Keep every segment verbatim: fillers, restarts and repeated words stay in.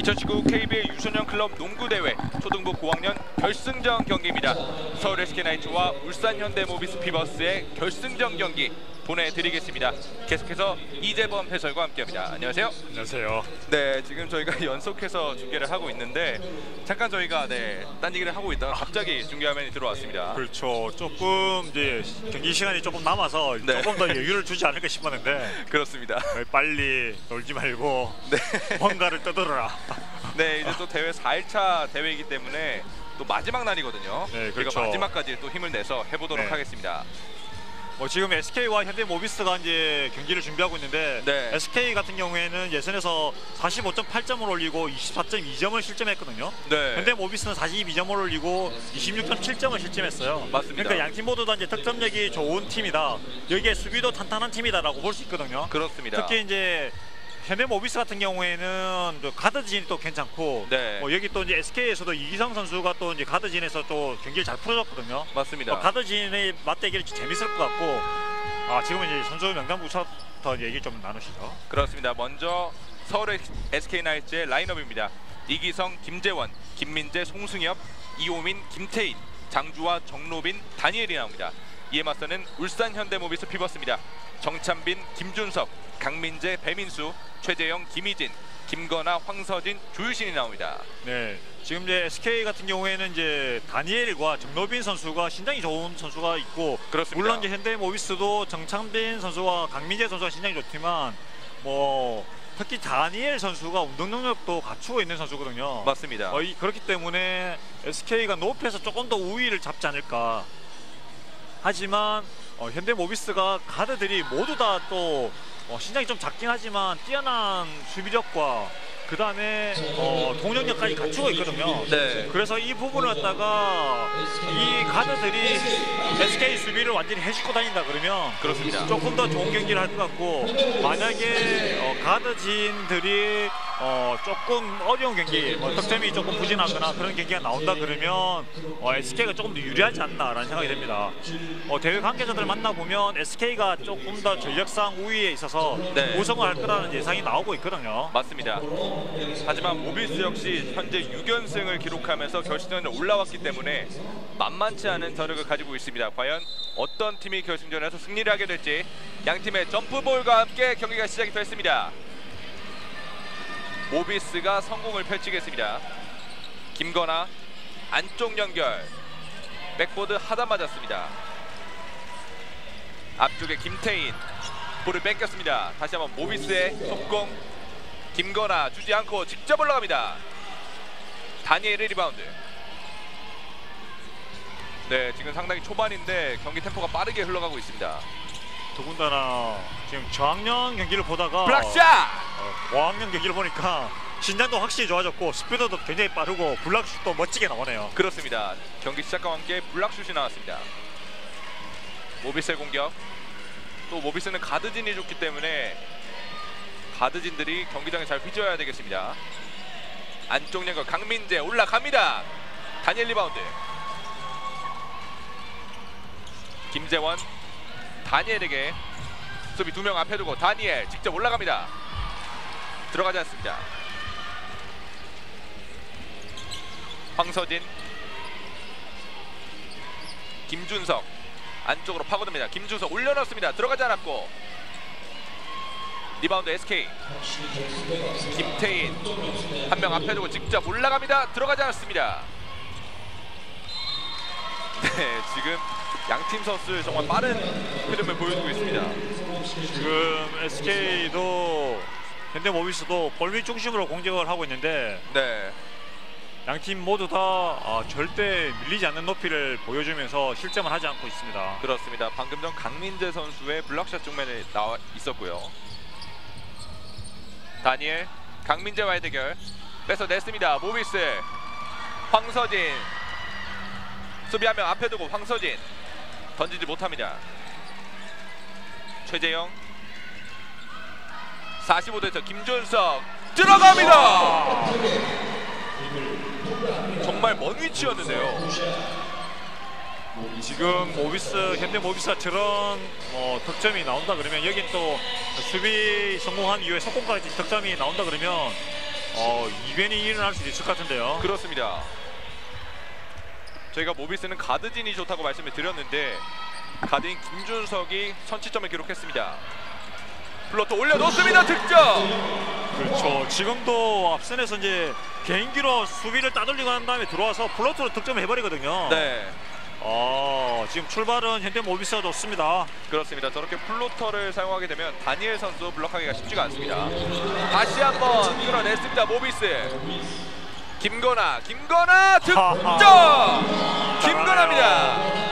이천십구 케이비엘 유소년 클럽 농구대회 초등부 고학년 결승전 경기입니다. 서울 에스케이나이츠와 울산 현대모비스 피버스의 결승전 경기 보내드리겠습니다. 계속해서 이재범 해설과 함께합니다. 안녕하세요. 안녕하세요. 네, 지금 저희가 연속해서 중계를 하고 있는데 잠깐 저희가 네, 딴 얘기를 하고 있다가 갑자기 중계 화면이 들어왔습니다. 그렇죠. 조금 이제 경기 시간이 조금 남아서 네. 조금 더 여유를 주지 않을까 싶었는데 그렇습니다. 빨리 놀지 말고 네. 뭔가를 떠들어라. 네, 이제 또 대회 사 일차 대회이기 때문에 또 마지막 날이거든요. 네, 그렇죠. 저희가 마지막까지 또 힘을 내서 해보도록 네. 하겠습니다. 뭐 지금 에스케이와 현대모비스가 이제 경기를 준비하고 있는데 네. 에스케이 같은 경우에는 예선에서 사십오 점 팔 점을 올리고 이십사 점 이 점을 실점했거든요. 네. 현대모비스는 사십이 점을 올리고 이십육 점 칠 점을 실점했어요. 맞습니다. 그러니까 양 팀 모두 다 이제 득점력이 좋은 팀이다. 여기에 수비도 탄탄한 팀이다라고 볼 수 있거든요. 그렇습니다. 특히 이제 현대모비스 같은 경우에는 또 가드진이 또 괜찮고, 네. 뭐 여기 또 이제 에스케이에서도 이기성 선수가 또 이제 가드진에서 또 경기를 잘 풀어줬거든요. 맞습니다. 어, 가드진의 맞대결이 재밌을 것 같고, 아 지금은 이제 선수 명단부터 얘기 좀 나누시죠. 그렇습니다. 먼저 서울 에스케이나이츠의 라인업입니다. 이기성, 김재원, 김민재, 송승엽, 이호민, 김태인, 장주와 정로빈, 다니엘이 나옵니다. 이에 맞서는 울산 현대모비스 피버스입니다. 정찬빈, 김준석, 강민재, 배민수, 최재영, 김희진, 김건아, 황서진, 조유신이 나옵니다. 네, 지금 이제 에스케이 같은 경우에는 이제 다니엘과 정로빈 선수가 신장이 좋은 선수가 있고, 그렇습니다. 물론 이제 현대모비스도 정찬빈 선수와 강민재 선수가 신장이 좋지만, 뭐 특히 다니엘 선수가 운동 능력도 갖추고 있는 선수거든요. 맞습니다. 어, 이, 그렇기 때문에 에스케이가 높이에서 조금 더 우위를 잡지 않을까. 하지만 어, 현대모비스가 가드들이 모두 다 또 어, 신장이 좀 작긴 하지만 뛰어난 수비력과 그 다음에 어, 동력력까지 갖추고 있거든요. 네. 그래서 이 부분을 갖다가 이 가드들이 에스케이 수비를 완전히 해주고 다닌다 그러면 그렇습니다. 조금 더 좋은 경기를 할 것 같고, 만약에 어, 가드진들이 어, 조금 어려운 경기, 뭐, 득점이 조금 부진하거나 그런 경기가 나온다 그러면 어, 에스케이가 조금 더 유리하지 않나라는 생각이 듭니다. 어, 대회 관계자들 만나보면 에스케이가 조금 더 전력상 우위에 있어서 네. 우승을 할 거라는 예상이 나오고 있거든요. 맞습니다. 하지만 모비스 역시 현재 육 연승을 기록하면서 결승전에 올라왔기 때문에 만만치 않은 저력을 가지고 있습니다. 과연 어떤 팀이 결승전에서 승리를 하게 될지 양 팀의 점프볼과 함께 경기가 시작이 됐습니다. 모비스가 성공을 펼치겠습니다. 김건아 안쪽 연결, 백보드 하단 맞았습니다. 앞쪽에 김태인 볼을 뺏겼습니다. 다시 한번 모비스의 속공. 김건아 주지 않고 직접 올라갑니다. 다니엘의 리바운드. 네, 지금 상당히 초반인데 경기 템포가 빠르게 흘러가고 있습니다. 더군다나 지금 저학년 경기를 보다가 블락샷! 어, 고학년 경기를 보니까 신장도 확실히 좋아졌고 스피드도 굉장히 빠르고 블락슛도 멋지게 나오네요. 그렇습니다. 경기 시작과 함께 블락슛이 나왔습니다. 모비스의 공격. 또 모비스는 가드진이 좋기 때문에 가드진들이 경기장에 잘 휘저어야 되겠습니다. 안쪽 연결 강민재 올라갑니다. 다니엘 리바운드. 김재원 다니엘에게 수비 두 명 앞에 두고 다니엘 직접 올라갑니다. 들어가지 않습니다. 황서진, 김준석 안쪽으로 파고듭니다. 김준석 올려놓습니다. 들어가지 않았고 리바운드 에스케이. 김태인 한 명 앞에 두고 직접 올라갑니다. 들어가지 않았습니다. 네, 지금 양팀 선수 정말 빠른 흐름을 보여주고 있습니다. 지금 에스케이도 현대모비스도 볼밑 중심으로 공격을 하고 있는데, 네, 양팀 모두 다 어, 절대 밀리지 않는 높이를 보여주면서 실점을 하지 않고 있습니다. 그렇습니다. 방금 전 강민재 선수의 블락샷 중면에 나와 있었고요. 다니엘, 강민재와의 대결 뺏어냈습니다. 모비스 황서진 수비 한 명 앞에 두고 황서진 던지지 못합니다. 최재영 사십오 도에서 김준석 들어갑니다. 정말 먼 위치였는데요. 지금 모비스, 현대모비스가 저런 어, 득점이 나온다 그러면, 여긴 또 수비 성공한 이후에 속공까지 득점이 나온다 그러면 어, 이변이 일어날 수도 있을 것 같은데요. 그렇습니다. 저희가 모비스는 가드진이 좋다고 말씀을 드렸는데 가드인 김준석이 선취점을 기록했습니다. 플로터 올려놓습니다. 득점. 그렇죠. 지금도 앞선에서 이제 개인기로 수비를 따돌리고 난 다음에 들어와서 플로트로 득점을 해버리거든요. 네, 어, 지금 출발은 현대 모비스가 좋습니다. 그렇습니다. 저렇게 플로터를 사용하게 되면 다니엘 선수 블록하기가 쉽지가 않습니다. 다시 한번 끌어냈습니다. 모비스. 김건아, 김건아 득점. 김건아입니다.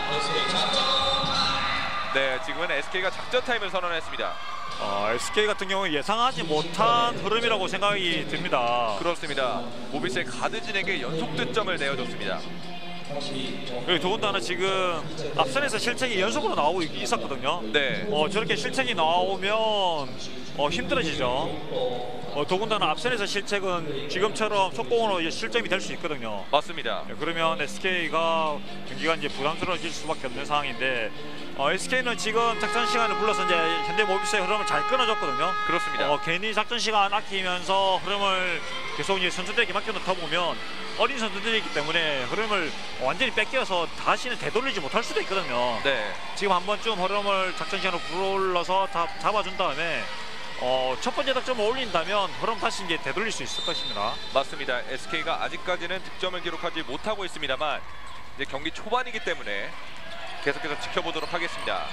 네, 지금은 에스케이가 작전 타임을 선언했습니다. 어, 에스케이 같은 경우는 예상하지 못한 흐름이라고 생각이 듭니다. 그렇습니다. 모비스의 가드진에게 연속 득점을 내어줬습니다. 그리고 더군다나 지금 앞선에서 실책이 연속으로 나오고 있었거든요. 네, 어, 저렇게 실책이 나오면 어, 힘들어지죠. 어, 더군다나 앞선에서 실책은 지금처럼 속공으로 이제 실점이 될 수 있거든요. 맞습니다. 네, 그러면 에스케이가 경기가 이제 부담스러워질 수밖에 없는 상황인데 어, 에스케이는 지금 작전 시간을 불러서 이제 현대 모비스의 흐름을 잘 끊어줬거든요. 그렇습니다. 어, 괜히 작전 시간 아끼면서 흐름을 계속 이제 선수들에게 맡겨놓다 보면 어린 선수들이기 때문에 흐름을 완전히 뺏겨서 다시는 되돌리지 못할 수도 있거든요. 네, 지금 한 번쯤 흐름을 작전 시간으로 불러서 다 잡아준 다음에 어, 첫 번째 득점을 올린다면 흐름 다시 이제 되돌릴 수 있을 것입니다. 맞습니다. 에스케이가 아직까지는 득점을 기록하지 못하고 있습니다만 이제 경기 초반이기 때문에 계속해서 지켜보도록 하겠습니다.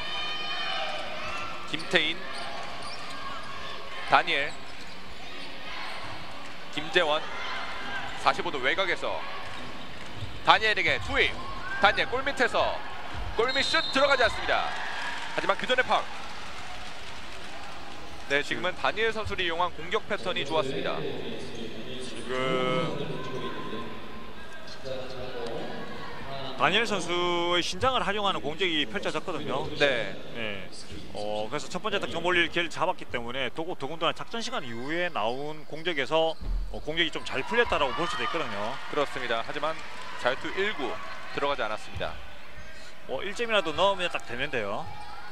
김태인, 다니엘, 김재원, 사십오 도 외곽에서 다니엘에게 투입. 다니엘 골밑에서 골밑 슛 들어가지 않습니다. 하지만 그 전에 파울. 네, 지금은 다니엘 선수를 이용한 공격 패턴이 좋았습니다. 지금 다니엘 선수의 신장을 활용하는 공격이 펼쳐졌거든요. 네, 네. 어, 그래서 첫 번째 득점 올릴 기회를 잡았기 때문에 더구, 더군다나 작전 시간 이후에 나온 공격에서 어, 공격이 좀 잘 풀렸다라고 볼 수도 있거든요. 그렇습니다. 하지만 자유투 일 구 들어가지 않았습니다. 어, 일 점이라도 넣으면 딱 되는데요.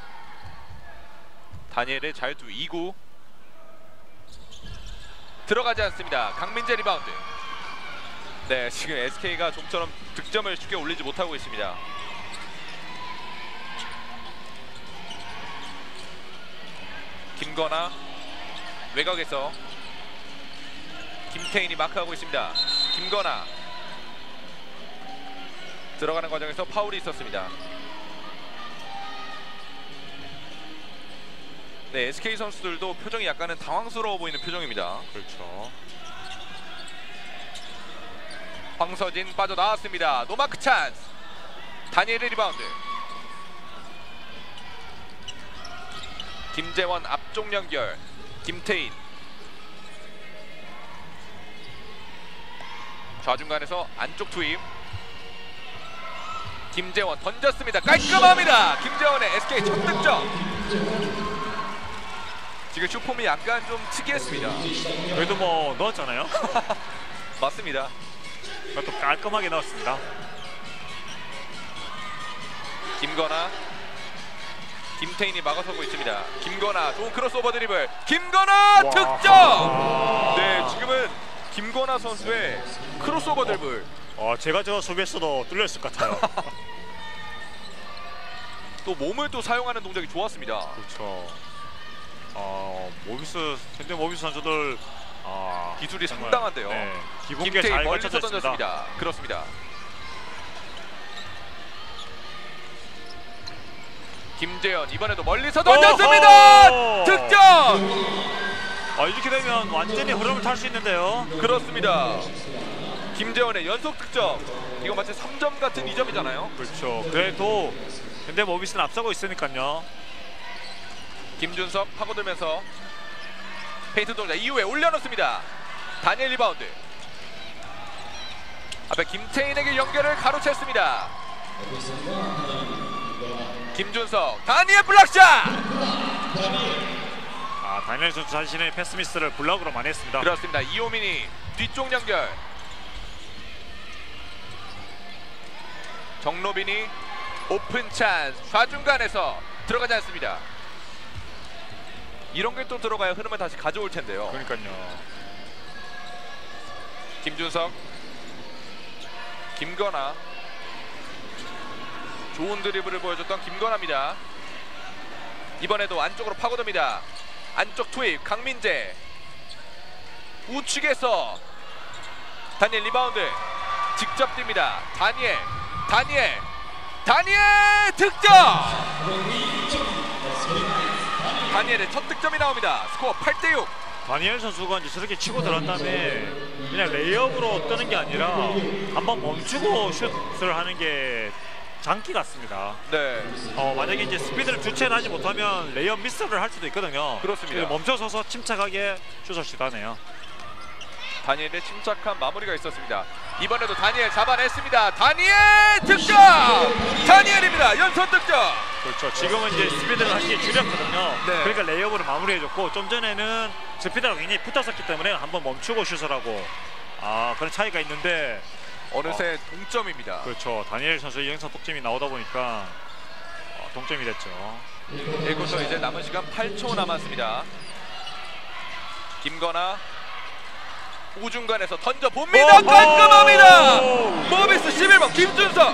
다니엘의 자유투 이 구 들어가지 않습니다. 강민재 리바운드. 네, 지금 에스케이가 좀처럼 득점을 쉽게 올리지 못하고 있습니다. 김건아 외곽에서 김태인이 마크하고 있습니다. 김건아 들어가는 과정에서 파울이 있었습니다. 네, 에스케이 선수들도 표정이 약간은 당황스러워 보이는 표정입니다. 그렇죠. 황서진 빠져나왔습니다. 노마크 찬스. 다니엘의 리바운드. 김재원 앞쪽 연결. 김태인 좌중간에서 안쪽 투입. 김재원 던졌습니다. 깔끔합니다. 김재원의 에스케이 첫 득점. 지금 슈폼이 약간 좀 특이했습니다. 그래도 뭐 넣었잖아요. 맞습니다. 그것도 깔끔하게 넣었습니다. 김건아, 김태인이 막아서고 있습니다. 김건아 좋은 크로스오버 드리블. 김건아 득점. 네, 지금은 김건아 선수의 크로스오버 드리블. 어, 제가 저 수비했어도 뚫렸을 것 같아요. 또 몸을 또 사용하는 동작이 좋았습니다. 그렇죠. 어, 모비스 현대 모비스 선수들 아, 기술이 정말, 상당한데요. 네, 기본기가 김태인 잘 멀리서 갖춰져 있습니다. 던졌습니다. 그렇습니다. 김재현 이번에도 멀리서 던졌습니다. 오호! 득점. 아, 이렇게 되면 완전히 흐름을 탈 수 있는데요. 그렇습니다. 김재원의 연속 득점. 이거 마치 삼 점 같은 이 점이잖아요. 그렇죠. 그래도 현대 모비스는 앞서고 있으니까요. 김준석 파고들면서 페인트 동작 이후에 올려놓습니다. 다니엘 리바운드. 앞에 김태인에게 연결을 가로챘습니다. 김준석 다니엘 블락샷. 아, 다니엘 선수 자신의 패스 미스를 블락으로 많이 했습니다. 그렇습니다. 이호민이 뒤쪽 연결. 정로빈이 오픈 찬스 좌중간에서 들어가지 않습니다. 이런 게 또 들어가야 흐름을 다시 가져올 텐데요. 그러니까요. 김준석, 김건아. 좋은 드리블을 보여줬던 김건아입니다. 이번에도 안쪽으로 파고듭니다. 안쪽 투입 강민재. 우측에서 다니엘 리바운드. 직접 뜁니다. 다니엘, 다니엘, 다니엘 득점! 다니엘의 첫 득점이 나옵니다. 스코어 팔 대 육. 다니엘 선수가 이제 저렇게 치고 들어간 다음에 그냥 레이업으로 뜨는 게 아니라 한번 멈추고 슛을 하는 게 장기 같습니다. 네, 어, 만약에 이제 스피드를 주체를 하지 못하면 레이업 미스를 할 수도 있거든요. 그렇습니다. 멈춰서서 침착하게 슛을 시도하네요. 다니엘의 침착한 마무리가 있었습니다. 이번에도 다니엘 잡아냈습니다. 다니엘 득점! 다니엘입니다. 연속 득점! 그렇죠. 지금은 이제 스피드를 하시기 줄였거든요. 네. 그러니까 레이업으로 마무리해줬고 좀 전에는 스피드가 굉장히 붙었었기 때문에 한번 멈추고 슛을 하고 아 그런 차이가 있는데 어느새 어. 동점입니다. 그렇죠. 다니엘 선수의 연속 득점이 나오다 보니까 어, 동점이 됐죠. 일 쿼터 이제 남은 시간 팔 초 남았습니다. 김건아 우중간에서 던져봅니다. 깔끔합니다. 모비스 십일 번 김준석.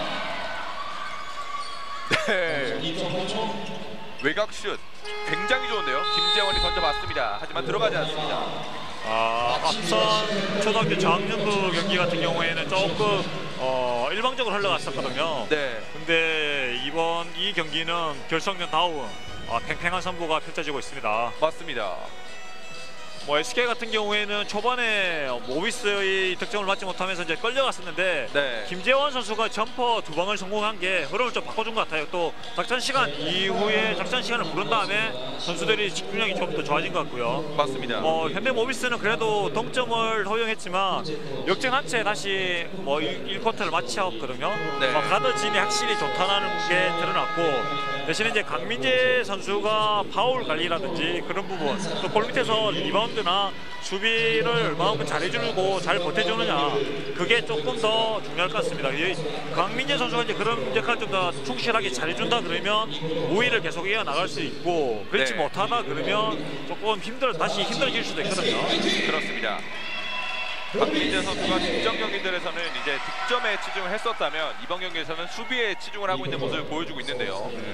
네. 외곽슛 굉장히 좋은데요. 김재원이 던져봤습니다. 하지만 들어가지 않습니다. 아, 앞선 초등학교 저학년부 경기 같은 경우에는 조금 어, 일방적으로 흘러갔었거든요. 네. 근데 이번 이 경기는 결승전 다운 아, 팽팽한 선부가 펼쳐지고 있습니다. 맞습니다. 뭐 에스케이 같은 경우에는 초반에 모비스의 득점을 맞지 못하면서 이제 끌려갔었는데 네. 김재원 선수가 점퍼 두 방을 성공한 게 흐름을 좀 바꿔준 것 같아요. 또 작전 시간 이후에 작전 시간을 부른 다음에 선수들이 집중력이 좀 더 좋아진 것 같고요. 맞습니다. 뭐 현대 모비스는 그래도 동점을 허용했지만 역전한 채 다시 뭐 일 쿼터를 마쳤거든요. 네. 뭐 가드진이 확실히 좋다는 게 드러났고 대신에 이제 강민재 선수가 파울 관리라든지 그런 부분 또 골 밑에서 리바운드나 수비를 얼마만큼 잘해주고 잘 버텨주느냐 그게 조금 더 중요할 것 같습니다. 강민재 선수가 이제 그런 역할을 좀 더 충실하게 잘해준다 그러면 우위를 계속 이어나갈 수 있고 그렇지 네. 못하다 그러면 조금 힘들 다시 힘들어질 수도 있거든요. 그렇습니다. 박민재 선수가 직전 경기들에서는 이제 득점에 치중을 했었다면 이번 경기에서는 수비에 치중을 하고 있는 모습을 보여주고 있는데요. 네.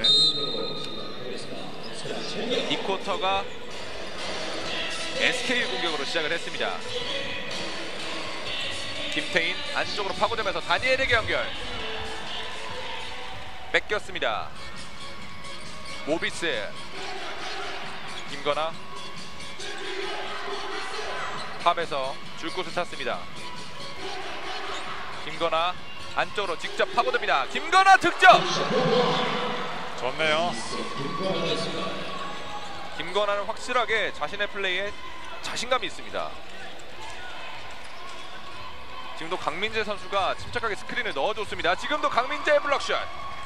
이 쿼터가 에스케이 공격으로 시작을 했습니다. 김태인 안쪽으로 파고들면서 다니엘에게 연결. 뺏겼습니다. 모비스 김건아 탑에서 줄 곳을 찾습니다. 김건아 안쪽으로 직접 파고듭니다. 김건아 득점! 좋네요. 김건아는 확실하게 자신의 플레이에 자신감이 있습니다. 지금도 강민재 선수가 침착하게 스크린을 넣어줬습니다. 지금도 강민재의 블럭샷.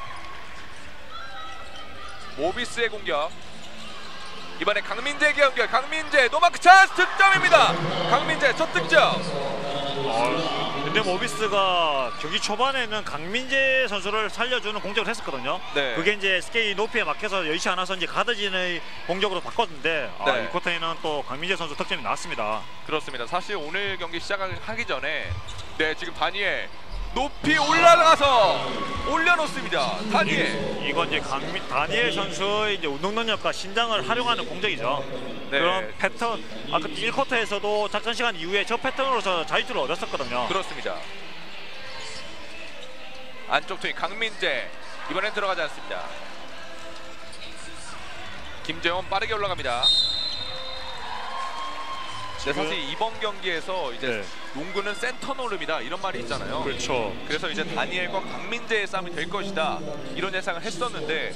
모비스의 공격. 이번에 강민재에게 연결. 강민재 노마크 찬스 득점입니다. 강민재 첫 득점. 어, 근데 모비스가 경기 초반에는 강민재 선수를 살려주는 공격을 했었거든요. 네. 그게 이제 에스케이 높이에 막혀서 여의치 않아서 이제 가드진의 공격으로 바꿨는데 아, 네. 이 쿼터에는 또 강민재 선수 득점이 나왔습니다. 그렇습니다. 사실 오늘 경기 시작하기 전에 네 지금 다니엘 높이 올라가서 올려놓습니다. 다니엘. 이, 이건 이제 강민 다니엘 선수의 이제 운동 능력과 신장을 활용하는 공격이죠. 네. 그런 패턴 아까 일 쿼터에서도 작전 시간 이후에 저 패턴으로서 자유투를 얻었었거든요. 그렇습니다. 안쪽 투입 강민재 이번엔 들어가지 않습니다. 김재원 빠르게 올라갑니다. 네, 사실 이번 경기에서 이제 네. 농구는 센터 노름이다 이런 말이 있잖아요. 그렇죠. 그래서 이제 다니엘과 강민재의 싸움이 될 것이다 이런 예상을 했었는데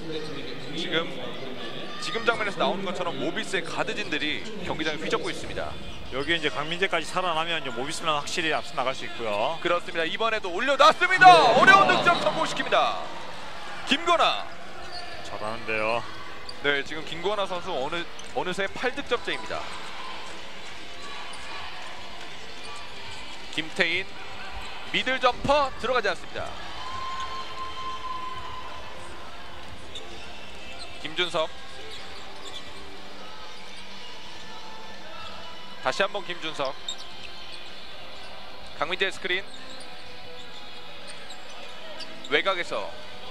지금 지금 장면에서 나오는 것처럼 모비스의 가드진들이 경기장을 휘젓고 있습니다. 여기 이제 강민재까지 살아나면 이제 모비스는 확실히 앞서 나갈 수 있고요. 그렇습니다. 이번에도 올려놨습니다. 어려운 득점 성공시킵니다. 김건아. 잘하는데요. 네, 지금 김건아 선수 어느 어느새 팔 득점째입니다. 김태인 미들 점퍼 들어가지 않습니다. 김준석 다시 한번 김준석 강민재 스크린 외곽에서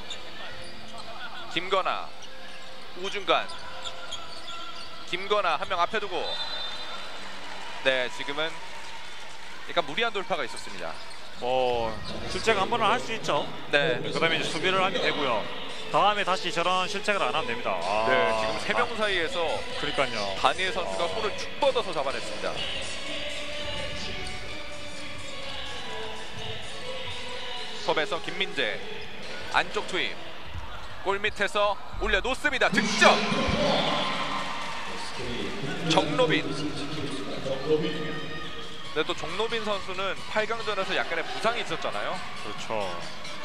김건아 우중간 김건아 한 명 앞에 두고 네 지금은 약간 무리한 돌파가 있었습니다. 뭐 실책 한 번은 할 수 있죠. 네. 그다음에 이제 수비를 하면 되고요. 다음에 다시 저런 실책을 안 하면 됩니다. 아, 네 지금 세 명 사이에서 그러니까요. 다니엘 선수가 손을 축 뻗어서 잡아냈습니다. 톱에서 김민재 안쪽 투입 골 밑에서 올려놓습니다. 득점 정로빈. 근데 또 정로빈 선수는 팔 강전에서 약간의 부상이 있었잖아요. 그렇죠.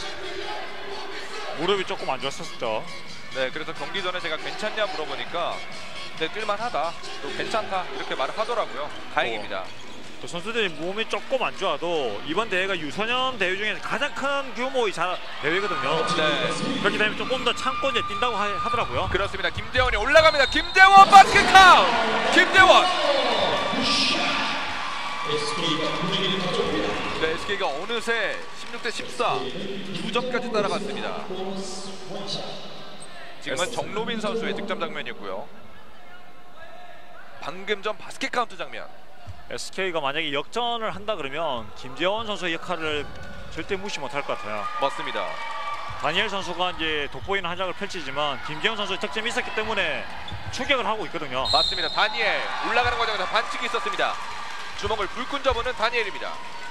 무릎이 조금 안 좋았었죠. 네 그래서 경기 전에 제가 괜찮냐 물어보니까 네 뛸만하다 또 괜찮다 이렇게 말을 하더라고요. 다행입니다. 또 선수들이 몸이 조금 안 좋아도 이번 대회가 유소년 대회 중에 가장 큰 규모의 자, 대회거든요. 네. 그렇기 때문에 조금 더 참고 이제 뛴다고 하, 하더라고요. 그렇습니다. 김재원이 올라갑니다. 김재원 바스켓 카운트. 김재원. 네, 에스케이가 어느새 십육 대 십사 두 점까지 따라갔습니다. 지금은 정로빈 선수의 득점 장면이었고요. 방금 전 바스켓 카운트 장면. 에스케이가 만약에 역전을 한다 그러면 김재원 선수의 역할을 절대 무시 못할 것 같아요. 맞습니다. 다니엘 선수가 이제 돋보이는 한 장을 펼치지만 김재원 선수의 득점이 있었기 때문에 추격을 하고 있거든요. 맞습니다. 다니엘 올라가는 과정에서 반칙이 있었습니다. 주먹을 불끈 접어는 다니엘입니다.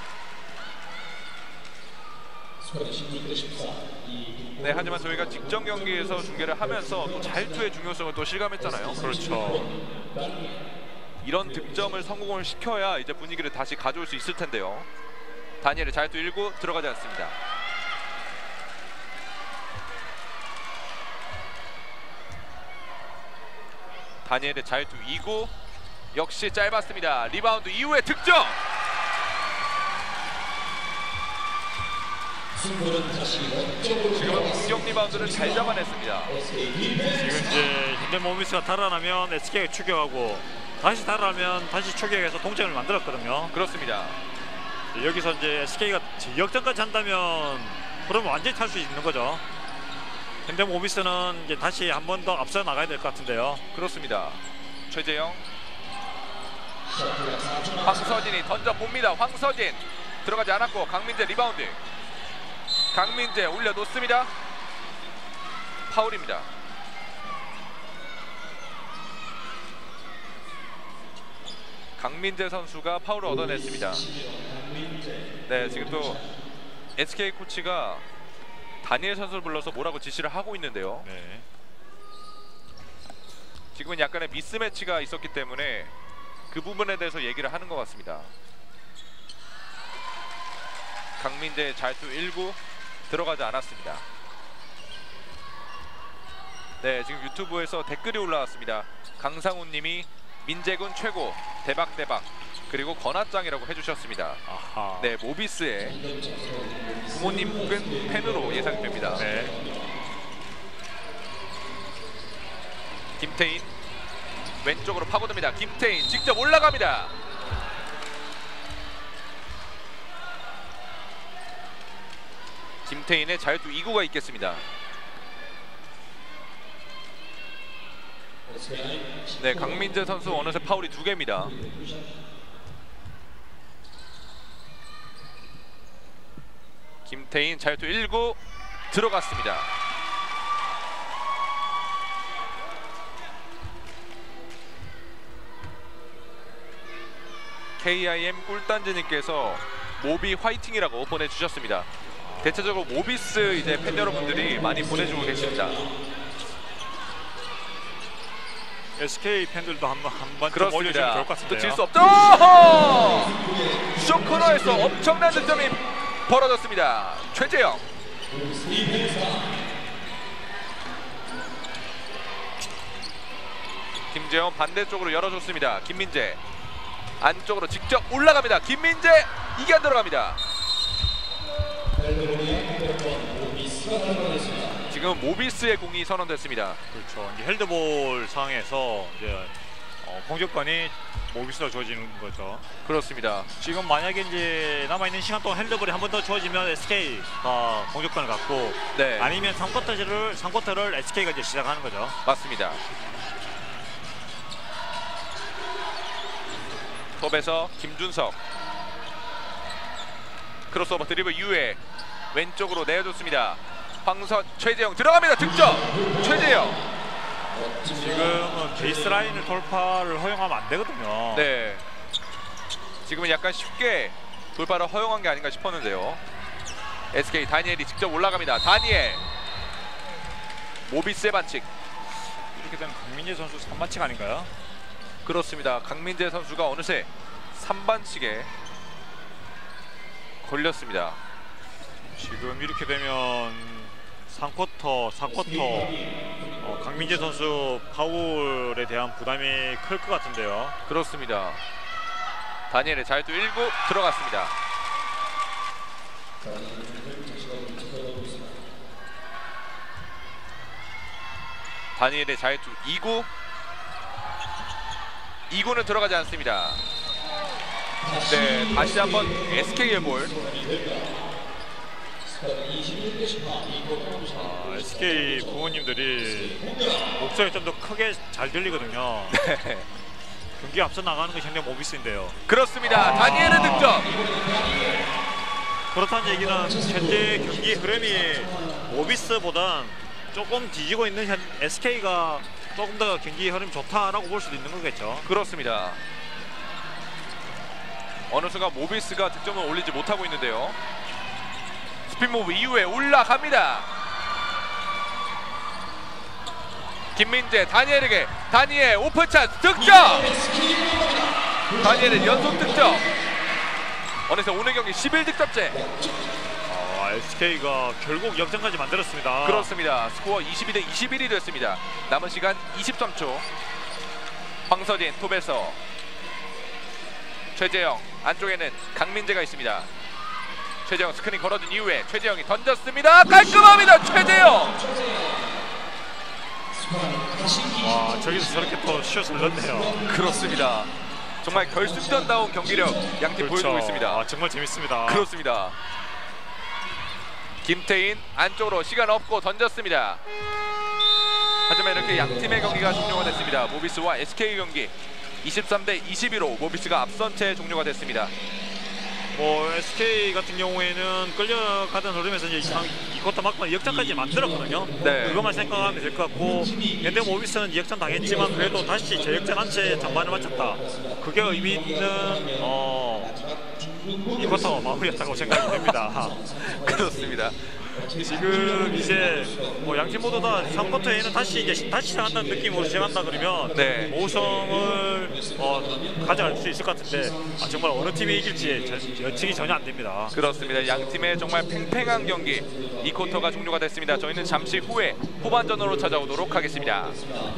네, 하지만 저희가 직전 경기에서 중계를 하면서 또 자유투의 중요성을 또 실감했잖아요. 그렇죠. 이런 득점을 성공을 시켜야 이제 분위기를 다시 가져올 수 있을 텐데요. 다니엘의 자유투 일 구 들어가지 않습니다. 다니엘의 자유투 이 구 역시 짧았습니다. 리바운드 이후에 득점! 지금은 공격 리바운드를 잘 잡아냈습니다. 지금 이제 현대모비스가 달아나면 에스케이가 추격하고 다시 달아나면 다시 추격해서 동점을 만들었거든요. 그렇습니다. 여기서 이제 에스케이가 역전까지 한다면 그러면 완전히 탈 수 있는 거죠. 현대모비스는 이제 다시 한 번 더 앞서 나가야 될 것 같은데요. 그렇습니다. 최재영, 황서진이 던져봅니다. 황서진 들어가지 않았고 강민재 리바운드. 강민재 올려놓습니다. 파울입니다. 강민재 선수가 파울을 얻어냈습니다. 네, 지금 또 에스케이 코치가 다니엘 선수를 불러서 뭐라고 지시를 하고 있는데요. 네. 지금은 약간의 미스매치가 있었기 때문에 그 부분에 대해서 얘기를 하는 것 같습니다. 강민재 자유투 일 구 들어가지 않았습니다. 네, 지금 유튜브에서 댓글이 올라왔습니다. 강상훈 님이 민재군 최고, 대박 대박, 그리고 건아짱이라고 해주셨습니다. 아하. 네, 모비스의 부모님 혹은 팬으로 예상이 됩니다. 네. 김태인 왼쪽으로 파고듭니다. 김태인 직접 올라갑니다. 김태인의 자유투 이 구가 있겠습니다. 네, 강민재 선수 어느새 파울이 두 개입니다. 김태인 자유투 일 구 들어갔습니다. 케이아이엠 꿀단지님께서 모비 화이팅이라고 보내주셨습니다. 대체적으로 모비스 이제 팬 여러분들이 많이 보내주고 계십니다. 에스케이 팬들도 한번 한번 좀 올려주면 그렇습니다. 좋을 것 또 같은데요. 질 수 없죠. 쇼코너에서 엄청난 득점이 벌어졌습니다. 최재영. 김재영 반대쪽으로 열어줬습니다. 김민재 안쪽으로 직접 올라갑니다. 김민재 이게 안 들어갑니다. 지금 모비스의 공이 선언됐습니다. 그렇죠. 이제 헬드볼 상황에서 이제 어, 공격권이 모비스로 주어지는 거죠. 그렇습니다. 지금 만약에 이제 남아있는 시간 동안 핸드볼이 한 번 더 주어지면 에스케이가 공격권을 갖고 네. 아니면 삼 쿼터를 삼 쿼터를 에스케이가 이제 시작하는 거죠. 맞습니다. 톱에서 김준석 크로스오버 드리블 이후에 왼쪽으로 내어줬습니다. 황선 최재영 들어갑니다. 득점 최재영. 지금은 베이스라인을 돌파를 허용하면 안 되거든요. 네. 지금은 약간 쉽게 돌파를 허용한 게 아닌가 싶었는데요. 에스케이 다니엘이 직접 올라갑니다. 다니엘. 모비스의 반칙. 이렇게 되면 강민재 선수 삼 반칙 아닌가요? 그렇습니다. 강민재 선수가 어느새 삼 반칙에 걸렸습니다. 지금 이렇게 되면 삼 쿼터, 사 쿼터 어, 강민재 선수 파울에 대한 부담이 클 것 같은데요. 그렇습니다. 다니엘의 자유투 일 구 들어갔습니다. 다니엘의 자유투 이 구 이 구는 들어가지 않습니다. 네, 다시 한번 에스케이의 볼. 아, 에스케이 부모님들이 목소리 좀 더 크게 잘 들리거든요. 네. 경기 앞서 나가는 것이 현대 모비스인데요. 그렇습니다. 다니엘의 득점. 그렇다는 얘기는 현재 경기 흐름이 모비스보단 조금 뒤지고 있는 현 에스케이가 조금 더 경기 흐름이 좋다라고 볼 수도 있는 거겠죠. 그렇습니다. 어느 순간 모비스가 득점을 올리지 못하고 있는데요. 스피드무브 이후에 올라갑니다. 김민재 다니엘에게 다니엘 오픈 찬스 득점. 다니엘의 연속 득점. 어느새 오늘 경기 십일 득점째. 아, 에스케이가 결국 역전까지 만들었습니다. 그렇습니다. 스코어 이십이 대 이십일이 됐습니다. 남은 시간 이십삼 초. 황서진 톱에서 최재영, 안쪽에는 강민재가 있습니다. 최재영 스크린 걸어준 이후에 최재영이 던졌습니다. 깔끔합니다. 최재영. 와, 저기서 저렇게 또 슛을 넣네요. 그렇습니다. 정말 결승전다운 경기력 양팀 그렇죠. 보여주고 있습니다. 아, 정말 재밌습니다. 그렇습니다. 김태인 안쪽으로 시간 없고 던졌습니다. 하지만 이렇게 양팀의 경기가 종료가 됐습니다. 모비스와 에스케이 경기 이십삼 대 이십이로 모비스가 앞선 채 종료가 됐습니다. 뭐 에스케이 같은 경우에는 끌려가던 흐름에서 이제 이 쿼터 막판 역전까지 만들었거든요. 네. 그것만 생각하면 될 것 같고 현대 모비스는 역전 당했지만 그래도 다시 재역전한 채 전반을 마쳤다. 그게 의미 있는 어, 이 쿼터 마무리였다고 생각이 됩니다. 그렇습니다. 지금 이제 뭐 양팀 모두 다 삼 쿼터에는 다시 이제 다시 시작한다는 느낌으로 시작한다 그러면 네. 우승을 어, 가져갈 수 있을 것 같은데 아, 정말 어느 팀이 이길지 저, 예측이 전혀 안 됩니다. 그렇습니다. 양팀의 정말 팽팽한 경기 이 쿼터가 종료가 됐습니다. 저희는 잠시 후에 후반전으로 찾아오도록 하겠습니다.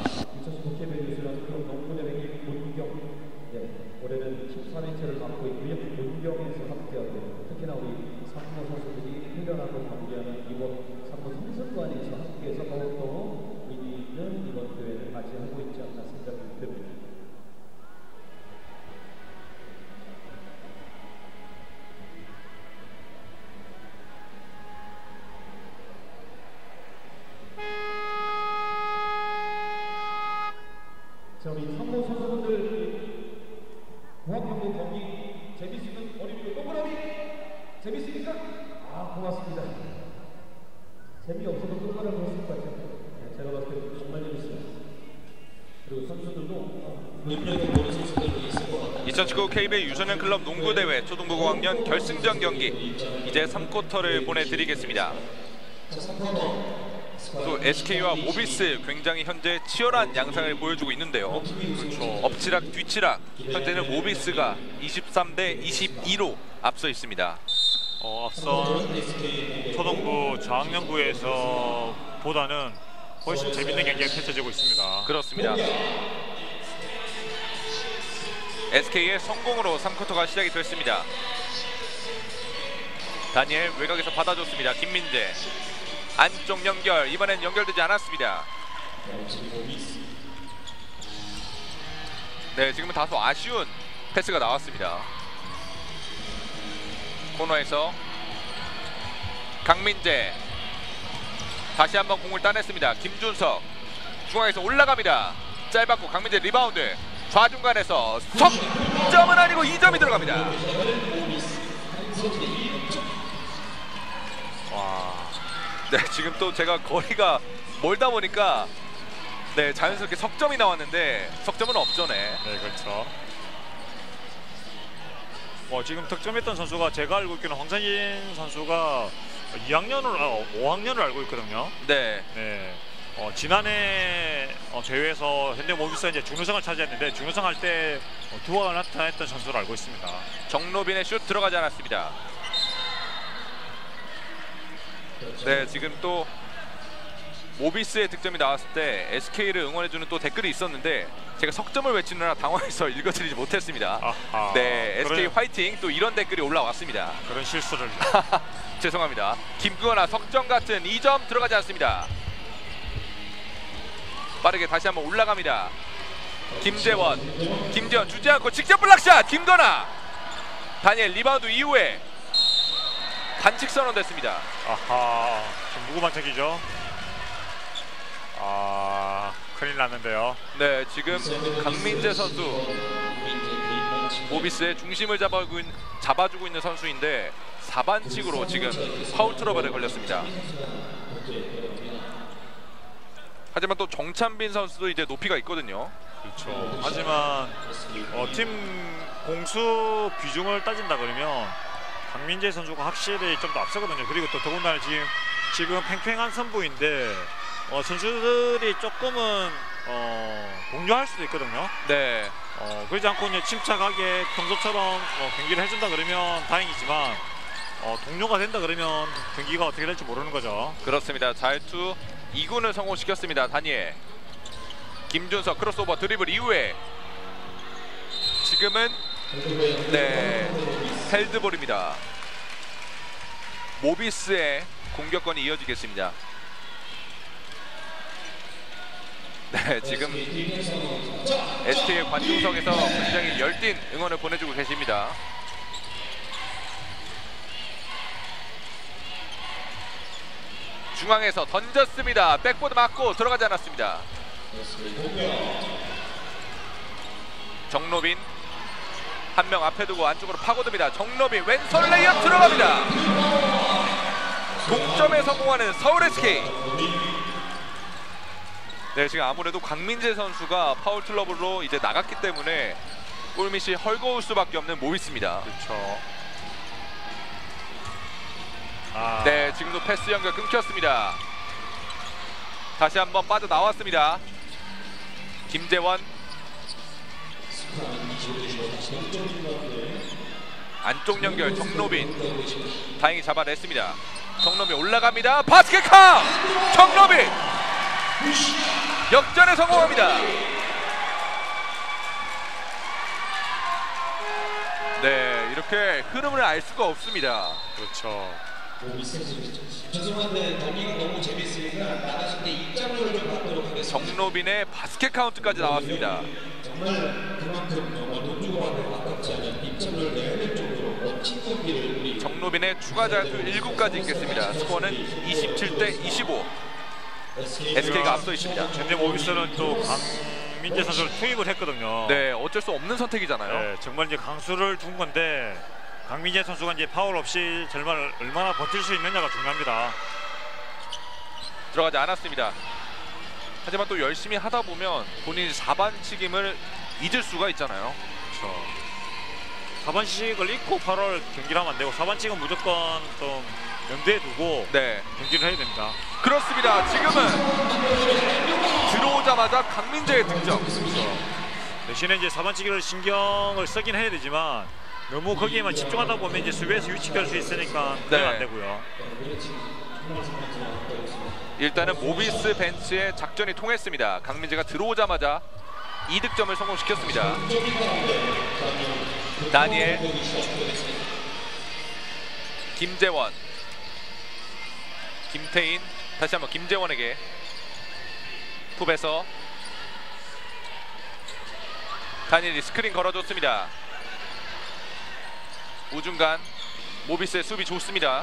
올해는 십삼 회째를 맡고 있고요. 본경에서 함께하고 특히나 우리 상무 선수들이 훈련하고 관계하는 이번 상무 선수관에서 함께해서 더욱더 의미 있는 이번 대회를 맞이하고 있지 않나 생각이 듭니다. 자, 우리 상무 선수분들 공학연구 경기 재밌으면 어린이도 동그라미 재밌으니까 아 고맙습니다. 재미없어도 동그라미 했을 것 같아요. 네, 제가 봤을 때 정말 재밌어요. 그리고 선수들도 능력이 모르는 선수들도 있을 것 같아요. 이천십구 케이비엘 유소년 클럽 농구대회 초등부 고학년 결승전 경기 이제 삼 쿼터를 보내드리겠습니다. 또 에스케이와 모비스 굉장히 현재 치열한 양상을 보여주고 있는데요. 그렇죠. 엎치락 뒤치락 현재는 모비스가 이십삼 대 이십이로 앞서 있습니다. 어, 앞선 초등부 저학년부에서 보다는 훨씬 재밌는 경기가 펼쳐지고 있습니다. 그렇습니다. 에스케이의 성공으로 삼 쿼터가 시작이 됐습니다. 다니엘 외곽에서 받아줬습니다. 김민재 안쪽 연결, 이번엔 연결되지 않았습니다. 네, 지금은 다소 아쉬운 패스가 나왔습니다. 코너에서 강민재 다시 한번 공을 따냈습니다. 김준석 중앙에서 올라갑니다. 짧았고 강민재 리바운드 좌중간에서 석점은 아니고 이 점이 들어갑니다. 와. 네, 지금 또 제가 거리가 멀다 보니까 네, 자연스럽게 석점이 나왔는데 석점은 없죠. 네. 네, 그렇죠. 뭐 지금 득점했던 선수가 제가 알고 있기는 황찬진 선수가 이 학년을 아, 오 학년을 알고 있거든요. 네. 네. 어, 지난해 어, 대회에서 현대모비스가 이제 준우승을 차지했는데 준우승 할 때 어, 두화가 나타났던 선수로 알고 있습니다. 정로빈의 슛 들어가지 않았습니다. 네, 지금 또 모비스의 득점이 나왔을 때 에스케이를 응원해주는 또 댓글이 있었는데 제가 석점을 외치느라 당황해서 읽어드리지 못했습니다. 아하, 네, 에스케이 그런, 화이팅 또 이런 댓글이 올라왔습니다. 그런 실수를 죄송합니다. 김구현아 석점 같은 이 점 들어가지 않습니다. 빠르게 다시 한번 올라갑니다. 김재원 김재원 주지 않고 직접 블락샷 김건아 다니엘 리바운드 이후에 반칙 선언됐습니다. 아하, 좀 무구반짝이죠. 아, 큰일 났는데요. 네, 지금 강민재 선수 모비스의 중심을 잡아주고, 있, 잡아주고 있는 선수인데 사 반칙으로 지금 파울 트러블에 걸렸습니다. 하지만 또 정찬빈 선수도 이제 높이가 있거든요. 그렇죠. 하지만 어, 팀 공수 비중을 따진다 그러면 강민재 선수가 확실히 좀 더 앞서거든요. 그리고 또 더군다나 지금 지금 팽팽한 선부인데 어, 선수들이 조금은 어, 동요할 수도 있거든요. 네. 어, 그러지 않고 이제 침착하게 평소처럼 어, 경기를 해준다 그러면 다행이지만 어, 동료가 된다 그러면 경기가 어떻게 될지 모르는 거죠. 그렇습니다. 자유투 이 군을 성공시켰습니다. 다니엘 김준석 크로스오버 드리블 이후에 지금은 네 헬드볼입니다. 모비스의 공격권이 이어지겠습니다. 네, 지금 에스케이의 관중석에서 굉장히 열띤 응원을 보내주고 계십니다. 중앙에서 던졌습니다. 백보드 맞고 들어가지 않았습니다. 정로빈 한 명 앞에 두고 안쪽으로 파고듭니다. 정로빈 왼손 레이업 들어갑니다. 동점에 성공하는 서울 에스케이. 네, 지금 아무래도 강민재 선수가 파울 트러블로 이제 나갔기 때문에 골밑이 헐거울 수밖에 없는 모비스입니다. 그렇죠. 아. 네, 지금도 패스 연결 끊겼습니다. 다시 한번 빠져나왔습니다. 김재원 안쪽 연결 정로빈 다행히 잡아냈습니다. 정로빈 올라갑니다. 바스켓카 정로빈 역전에 성공합니다. 네, 이렇게 흐름을 알 수가 없습니다. 그렇죠. 죄송한데 경기가 너무 재밌으니까 나가실 때 입장료를 좀 받도록 하겠습니다. 정로빈의 바스켓 카운트까지 나왔습니다. 정말 그만큼 정말 돈 주고 받는 아깝지 않은 입장료를 내야 될 정도로 멋진 경기를 우리 정로빈의 추가 자유투 일 구까지 있겠습니다. 스코어는 이십칠 대 이십오. 에스케이가 앞서 있습니다. 현대모비스는 또 강민재 선수를 투입을 했거든요. 네, 어쩔 수 없는 선택이잖아요. 네, 정말 이제 강수를 둔 건데 강민재 선수가 이제 파울 없이 정말 얼마나 버틸 수 있느냐가 중요합니다. 들어가지 않았습니다. 하지만 또 열심히 하다 보면 본인이 사 반칙임을 잊을 수가 있잖아요. 그렇죠. 사 반씩을 잊고 팔월 경기를 하면 안 되고 사 반씩은 무조건 좀 염두에 두고 네, 경기를 해야 됩니다. 그렇습니다. 지금은 들어오자마자 강민재의 득점. 그렇죠. 대신에 이제 사 반치기를 신경을 쓰긴 해야 되지만 너무 거기에만 집중하다 보면 이제 수비에서 위축될 수 있으니까 그건 네. 안 되고요. 일단은 모비스 벤치의 작전이 통했습니다. 강민재가 들어오자마자 이 득점을 성공시켰습니다. 다니엘, 김재원, 김태인, 다시 한번 김재원에게 톱에서 다니엘이 스크린 걸어줬습니다. 우중간 모비스의 수비 좋습니다.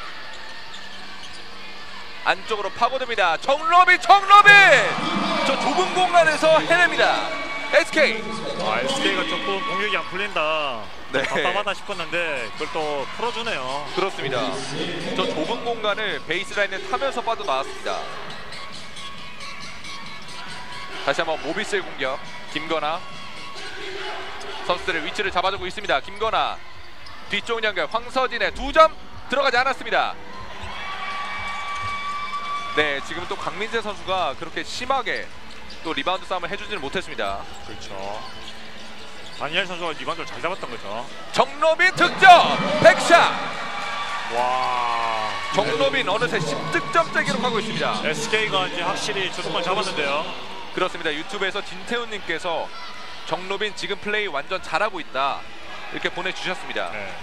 안쪽으로 파고듭니다. 정로빈 정로빈 저 좁은 공간에서 해냅니다. 에스케이. 아, 에스케이가 조금 공격이 안 풀린다. 네. 답답하다 싶었는데 그걸 또 풀어주네요. 그렇습니다. 저 좁은 공간을 베이스라인을 타면서 빠져나왔습니다. 다시 한번 모비스의 공격. 김건아 선수들의 위치를 잡아주고 있습니다. 김건아 뒤쪽 연결 황서진의 두 점 들어가지 않았습니다. 네, 지금 또 강민재 선수가 그렇게 심하게 또 리바운드 싸움을 해주지는 못했습니다. 그렇죠. 다니엘 선수가 리바운드를 잘 잡았던 거죠. 정로빈 득점! 백샷! 와. 정로빈 어느새 십 득점째 기록하고 있습니다. 에스케이가 이제 확실히 주도권 잡았는데요. 그렇습니다. 유튜브에서 진태훈님께서 정로빈 지금 플레이 완전 잘하고 있다 이렇게 보내주셨습니다. 네.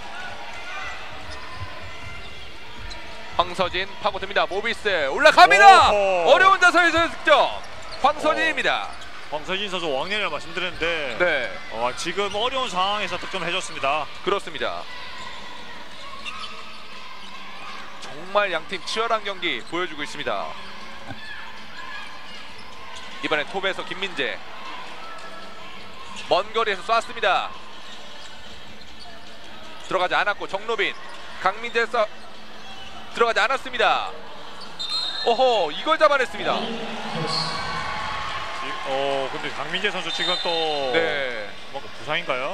황서진 파고듭니다. 모비스 올라갑니다. 오호. 어려운 자세에서 득점. 황서진입니다. 황서진 선수 왕년이라 말씀드렸는데 네, 어, 지금 어려운 상황에서 득점을 해줬습니다. 그렇습니다. 정말 양팀 치열한 경기 보여주고 있습니다. 이번엔 톱에서 김민재 먼 거리에서 쐈습니다. 들어가지 않았고 정로빈 강민재 쏴 들어가지 않았습니다. 오호, 이걸 잡아냈습니다. 어 근데 강민재 선수 지금 또 네, 뭔가 부상인가요?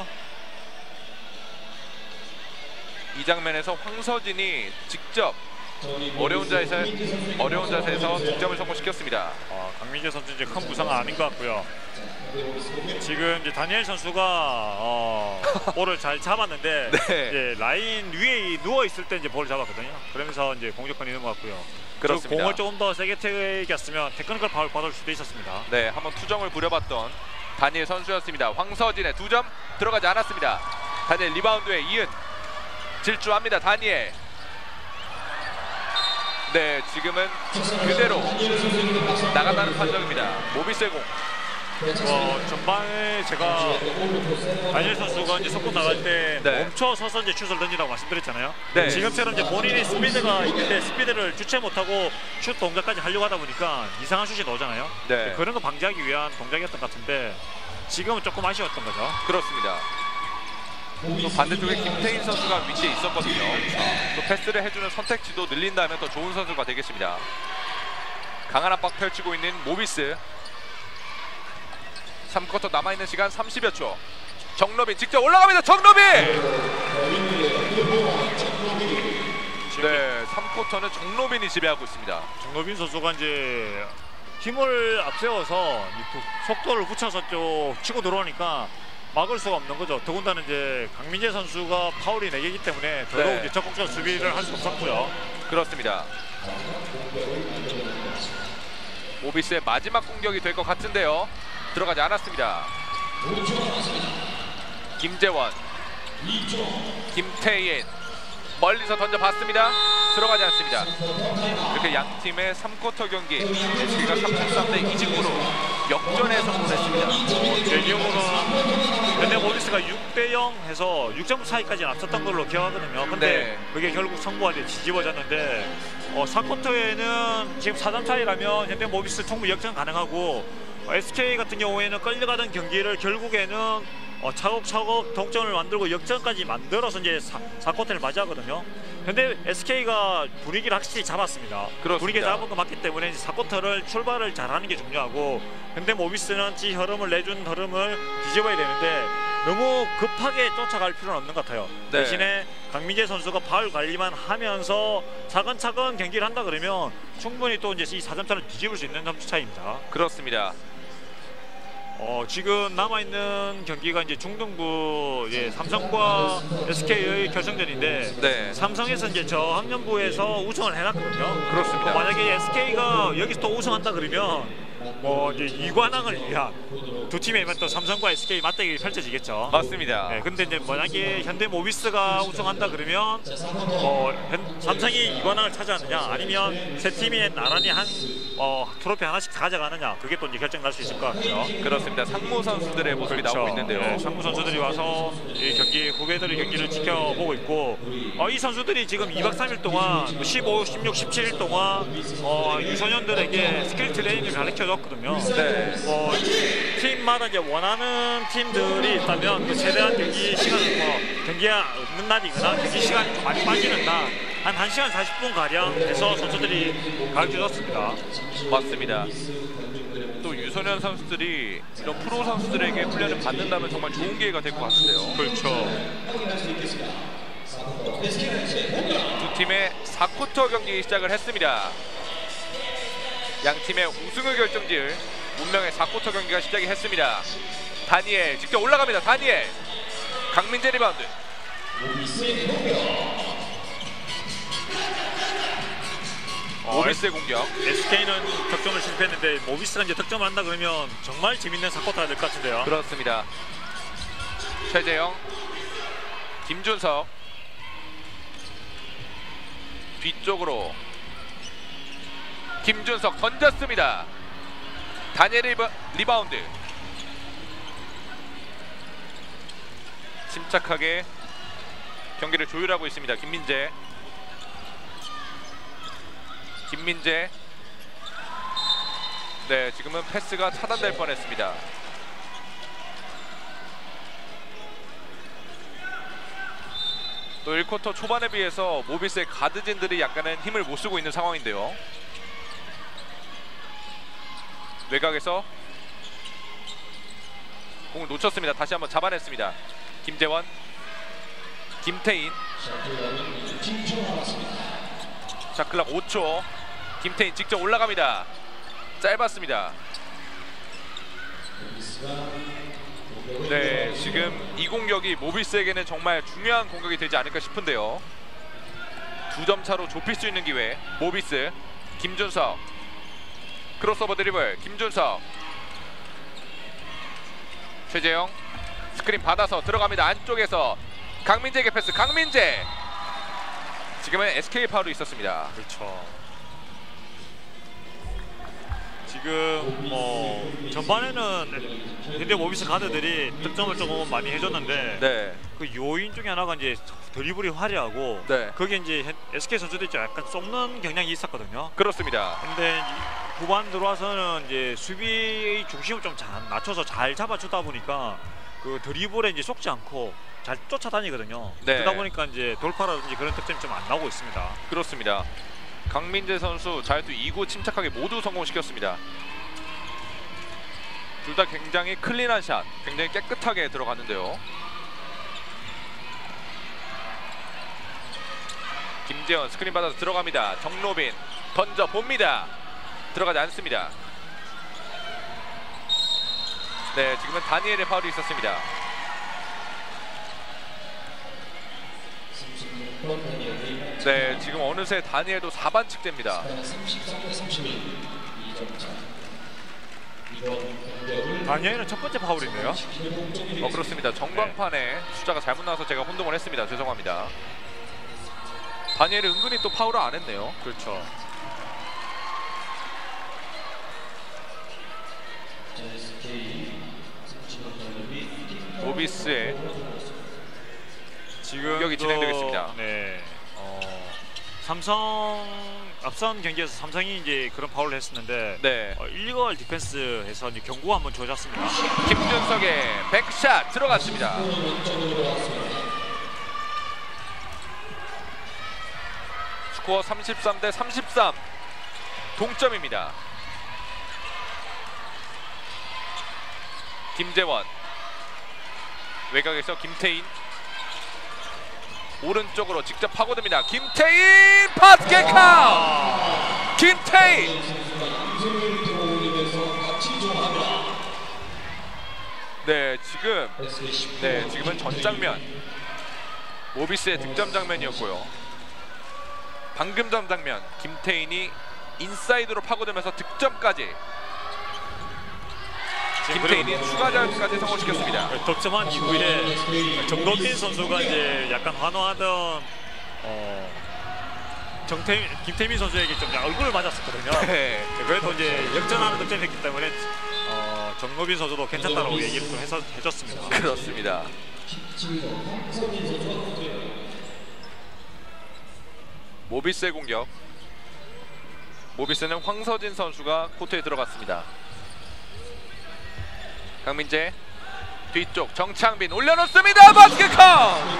이 장면에서 황서진이 직접 어려운 자세에서 어려운 자세에서 득점을 성공시켰습니다. 아, 강민재 선수 이제 큰 부상은 아닌 것 같고요. 지금 이제 다니엘 선수가 어, 볼을 잘 잡았는데 네. 이제 라인 위에 누워 있을 때 이제 볼을 잡았거든요. 그러면서 이제 공격권이 있는 것 같고요. 그렇습니다. 공을 조금 더 세게 튀겼으면 테크니컬 파울 받을 수도 있었습니다. 네, 한번 투정을 부려봤던 다니엘 선수였습니다. 황서진의 두 점 들어가지 않았습니다. 다니엘 리바운드에 이은 질주합니다. 다니엘. 네, 지금은 그대로 나간다는 판정입니다. 모비스의 공. 어, 전반에 제가 다니엘 선수가 이제 속공 나갈 때 네. 멈춰 서서 이제 슛을 던지라고 말씀드렸잖아요. 네. 지금처럼 이제 본인이 스피드가 있는데 스피드를 주체 못하고 슛 동작까지 하려고 하다 보니까 이상한 슛이 나오잖아요. 네, 그런 거 방지하기 위한 동작이었던 것 같은데 지금은 조금 아쉬웠던 거죠. 그렇습니다. 또 반대쪽에 김태인 선수가 위치에 있었거든요. 또 패스를 해주는 선택지도 늘린다면 더 좋은 선수가 되겠습니다. 강한 압박 펼치고 있는 모비스. 삼 쿼터 남아있는 시간 삼십여 초. 정로빈 직접 올라갑니다. 정로빈! 네, 삼 쿼터는 정로빈이 지배하고 있습니다. 정로빈 선수가 이제 힘을 앞세워서 이 속도를 붙여서 좀 치고 들어오니까 막을 수가 없는 거죠. 더군다나 이제 강민재 선수가 파울이 네 개이기 때문에 더더욱 네. 이제 적극적 수비를 할 수 없었고요. 그렇습니다. 모비스의 마지막 공격이 될 것 같은데요. 들어가지 않았습니다. 김재원, 김태인 멀리서 던져봤습니다. 들어가지 않습니다. 이렇게 양 팀의 삼 쿼터 경기 에스케이가 삼십삼 대 이십구로 역전에 성공했습니다. 제 기억으로는 현대 모비스가 육 대 영 해서 육 점 차이까지 앞섰던 걸로 기억하거든요. 근데 네. 그게 결국 성공한 데 뒤집어졌는데 어, 사 쿼터에는 지금 사 점 차이라면 현대 모비스 충분히 역전 가능하고 어, 에스케이 같은 경우에는 끌려가던 경기를 결국에는 어, 차곡차곡 동점을 만들고 역전까지 만들어서 이제 사 쿼터를 맞이하거든요. 근데 에스케이가 분위기를 확실히 잡았습니다. 그렇습니다. 분위기 잡은 거 맞기 때문에 사 쿼터를 출발을 잘하는 게 중요하고, 근데 모비스는 이 흐름을 내준 흐름을 뒤집어야 되는데 너무 급하게 쫓아갈 필요는 없는 것 같아요. 네. 대신에 강민재 선수가 파울 관리만 하면서 차근차근 경기를 한다 그러면 충분히 또 이제 이 사 점 차를 뒤집을 수 있는 점수 차이입니다. 그렇습니다. 어, 지금 남아있는 경기가 이제 중등부 예, 삼성과 에스케이의 결승전인데 네, 삼성에서 이제 저학년부에서 우승을 해놨거든요. 그렇습니다. 어, 만약에 에스케이가 여기서 또 우승한다 그러면 뭐 이제 이관왕을 위한 두 팀의 또 삼성과 에스케이 맞대결이 펼쳐지겠죠. 맞습니다. 네, 근데 이제 만약에 현대모비스가 우승한다 그러면 어, 현, 삼성이 이관왕을 차지하느냐 아니면 세 팀이 나란히 한 어, 트로피 하나씩 가져가느냐 그게 또 이제 결정 날 수 있을 것 같아요. 그렇습니다. 상무 선수들의 모습이 그렇죠. 나오고 있는데요. 네, 상무 선수들이 와서 이 경기 후배들의 경기를 지켜보고 있고 어, 이 선수들이 지금 이박 삼일 동안 십오, 십육, 십칠 일 동안 어, 유소년들에게 스킬 트레이닝을 가르쳐줬거든요. 네. 어, 팀마다 이제 원하는 팀들이 있다면 그 최대한 경기 시간을 뭐 경기가 없는 날이거나 경기 시간이 좀 많이 빠지는 날 한 한 시간 사십 분 가량 해서 선수들이 가르쳐줬습니다. 맞습니다. 또 유소년 선수들이 이런 프로 선수들에게 훈련을 받는다면 정말 좋은 기회가 될 것 같은데요. 그렇죠. 두 팀의 사 쿼터 경기 시작을 했습니다. 양 팀의 우승을 결정지을 운명의 사 쿼터 경기가 시작이 했습니다. 다니엘 직접 올라갑니다. 다니엘 강민재 리바운드. 어, 모비스의 공격. 에스케이는 득점을 실패했는데 모비스가 이제 득점을 한다 그러면 정말 재밌는 사쿼터가 될 것 같은데요. 그렇습니다. 최재영, 김준석 뒤쪽으로 김준석 던졌습니다. 다니엘 리바, 리바운드. 침착하게 경기를 조율하고 있습니다. 김민재. 김민재. 네, 지금은 패스가 차단될 뻔했습니다. 또 일 쿼터 초반에 비해서 모비스의 가드진들이 약간은 힘을 못 쓰고 있는 상황인데요. 외곽에서 공을 놓쳤습니다. 다시 한번 잡아냈습니다. 김재원, 김태인. 샷클락 오 초. 김태인 직접 올라갑니다. 짧았습니다. 네, 지금 이 공격이 모비스에게는 정말 중요한 공격이 되지 않을까 싶은데요. 두 점 차로 좁힐 수 있는 기회. 모비스 김준석 크로스오버 드리블. 김준석, 최재영 스크린 받아서 들어갑니다. 안쪽에서 강민재에게 패스. 강민재. 지금은 에스케이 파울이 있었습니다. 그렇죠. 지금 뭐 전반에는 현대 모비스 가드들이 득점을 조금 많이 해줬는데 네, 그 요인 중에 하나가 이제 드리블이 화려하고 네. 거기에 이제 에스케이 선수들이 좀 약간 쏟는 경향이 있었거든요. 그렇습니다. 근데 후반 들어와서는 이제 수비의 중심을 좀 잘 낮춰서 잘 잡아주다 보니까 그 드리블에 이제 속지 않고 잘 쫓아다니거든요. 네. 그러다 보니까 이제 돌파라든지 그런 득점이 좀 안 나오고 있습니다. 그렇습니다. 강민재 선수 자유투 이 구 침착하게 모두 성공시켰습니다. 둘 다 굉장히 클린한 샷, 굉장히 깨끗하게 들어갔는데요. 김재원 스크린 받아서 들어갑니다. 정로빈 던져 봅니다. 들어가지 않습니다. 네, 지금은 다니엘의 파울이 있었습니다. 네, 지금 어느새 다니엘도 사 반칙됩니다. 다니엘은 첫 번째 파울인데요. 어, 그렇습니다. 전광판에 숫자가 잘못 나와서 제가 혼동을 했습니다. 죄송합니다. 다니엘이 은근히 또 파울을 안 했네요. 그렇죠. 모비스의 지금 공격이 진행되겠습니다. 네. 어, 삼성 앞선 경기에서 삼성이 이제 그런 파울을 했었는데 네, 어, 일리걸 디펜스에서 이제 경고가 한번 주어졌습니다. 김준석의 백샷 들어갔습니다. 스코어 삼십삼 대 삼십삼 동점입니다. 김재원 외곽에서 김태인 오른쪽으로 직접 파고듭니다. 김태인 바스켓 카운트. 김태인. 네, 지금 네 지금은 전 장면 모비스의 득점 장면이었고요. 방금 전 장면 김태인이 인사이드로 파고들면서 득점까지. 김태인이 추가 자유까지 성공시켰습니다. 득점한 이후에 정노빈 선수가 이제 약간 환호하던 어, 정태 김태민 선수에게 좀 얼굴을 맞았었거든요. 네. 네, 그래도 이제 역전하는 득점이 했기 때문에 어, 정노빈 선수도 괜찮다라고 얘기를 좀 해서 해줬습니다. 그렇습니다. 모비스의 공격. 모비스는 황서진 선수가 코트에 들어갔습니다. 강민재 뒤쪽 정창빈 올려놓습니다. 바스켓 카운트.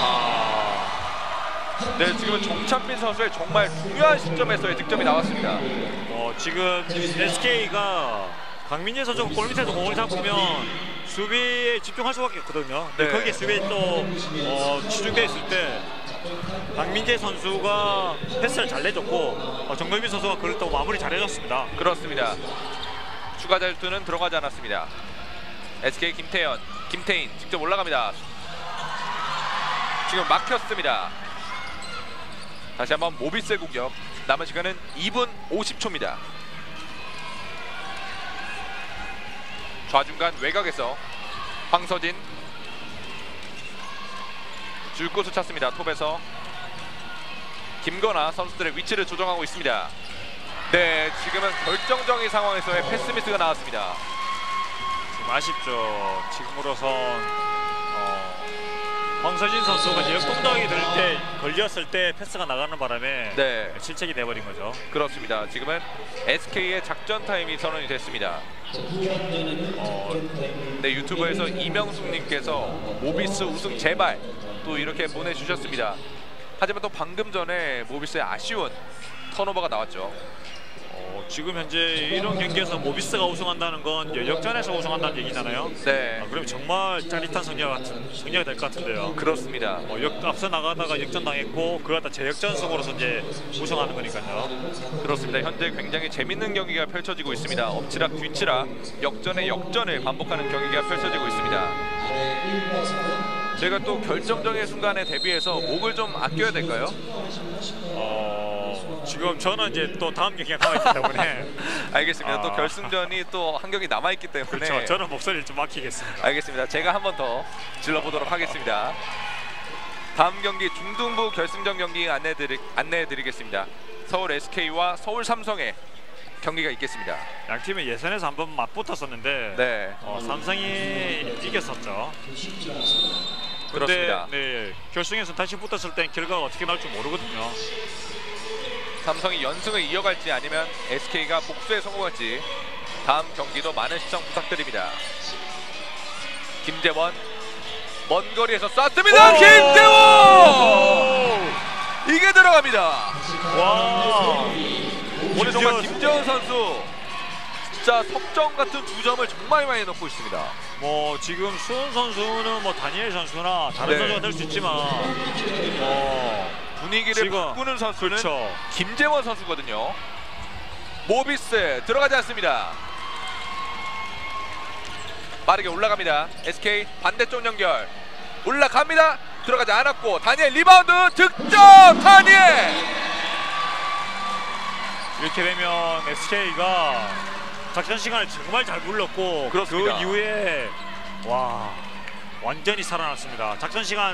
네, 지금은 정창빈 선수의 정말 중요한 시점에서의 득점이 나왔습니다. 어, 지금 에스케이가 강민재 선수가 골 밑에서 공을 잡으면 수비에 집중할 수밖에 없거든요. 네. 거기에 수비에 또 어, 치중돼 있을 때 강민재 선수가 패스를 잘 내줬고 어, 정노빈 선수가 그걸 또 마무리 잘 해줬습니다. 그렇습니다. 추가 자유투는 들어가지 않았습니다. 에스케이 김태현, 김태인 직접 올라갑니다. 지금 막혔습니다. 다시 한번 모비스의 공격. 남은 시간은 이 분 오십 초입니다. 좌중간 외곽에서 황서진 줄 곳을 찾습니다. 톱에서 김건아 선수들의 위치를 조정하고 있습니다. 네, 지금은 결정적인 상황에서의 패스 미스가 나왔습니다. 지금 아쉽죠. 지금으로선 어, 황서진 선수가 이제 역동작이 될 때 걸렸을 때 패스가 나가는 바람에 네, 실책이 돼버린 거죠. 그렇습니다. 지금은 에스케이의 작전 타임이 선언이 됐습니다. 어, 네, 유튜브에서 이명숙님께서 모비스 우승 제발 또 이렇게 보내주셨습니다. 하지만 또 방금 전에 모비스의 아쉬운 턴오버가 나왔죠. 어, 지금 현재 이런 경기에서 모비스가 우승한다는 건 역전에서 우승한다는 얘기잖아요. 네, 아, 그럼 정말 짜릿한 성적 같은 성적이 될 것 같은데요. 그렇습니다. 어, 역, 앞서 나가다가 역전당했고 그걸 갖다 재역전승으로서 이제 우승하는 거니까요. 그렇습니다. 현재 굉장히 재밌는 경기가 펼쳐지고 있습니다. 엎치락 뒤치락 역전의 역전을 반복하는 경기가 펼쳐지고 있습니다. 제가 또 결정적인 순간에 대비해서 목을 좀 아껴야 될까요? 어, 지금 저는 이제 또 다음 경기가 남아있기 때문에 알겠습니다. 아. 또 결승전이 또 한 경기 남아있기 때문에 그렇죠. 저는 목소리를 좀 아끼겠습니다. 알겠습니다. 제가 한 번 더 질러보도록 하겠습니다. 다음 경기 중등부 결승전 경기 안내해드리, 안내해드리겠습니다. 서울 에스케이와 서울 삼성의 경기가 있겠습니다. 양 팀이 예선에서 한번 맞붙었었는데 네, 어, 삼성이 이겼었죠. 그렇습니다. 근데 네, 결승에서 다시 붙었을 땐 결과가 어떻게 나올지 모르거든요. 삼성이 연승을 이어갈지 아니면 에스케이가 복수에 성공할지 다음 경기도 많은 시청 부탁드립니다. 김재원 먼 거리에서 쐈습니다. 김재원! 이게 들어갑니다. 와, 오늘 정말 김재원. 김재원 선수 진짜 석점 같은 두 점을 정말 많이 넣고 있습니다. 뭐 지금 수원 선수는 뭐 다니엘 선수나 다른 네. 선수가 될 수 있지만 어, 분위기를 지금, 바꾸는 선수는 그렇죠. 김재원 선수거든요. 모비스 들어가지 않습니다. 빠르게 올라갑니다. 에스케이 반대쪽 연결 올라갑니다. 들어가지 않았고 다니엘 리바운드 득점 다니엘. 이렇게 되면 에스케이가 작전 시간을 정말 잘 불렀고 그렇습니다. 그 이후에 와 완전히 살아났습니다. 작전 시간이